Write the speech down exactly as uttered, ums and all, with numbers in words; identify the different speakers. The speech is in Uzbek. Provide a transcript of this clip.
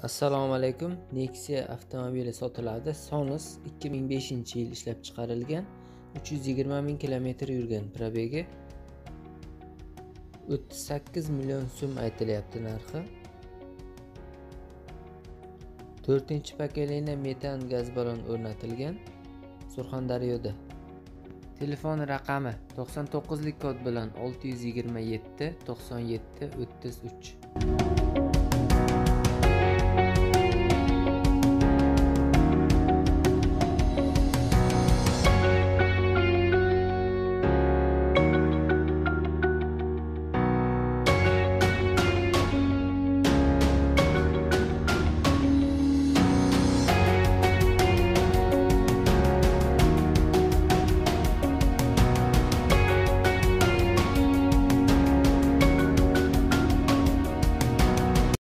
Speaker 1: Assalomu alaykum. Nexia avtomobili sotiladi. Sonus ikki ming beshinchi yil ishlab chiqarilgan. uch yuz yigirma ming kilometr yurgan. Probegi o'ttiz sakkiz million so'm aytilyapti narxi. to'rtinchi pokoleniya metan gaz ballon o'rnatilgan. Surxondaryoda. Telefon raqami to'qson to'qqizlik kod bilan olti yuz yigirma yetti to'qson yetti o'ttiz uch.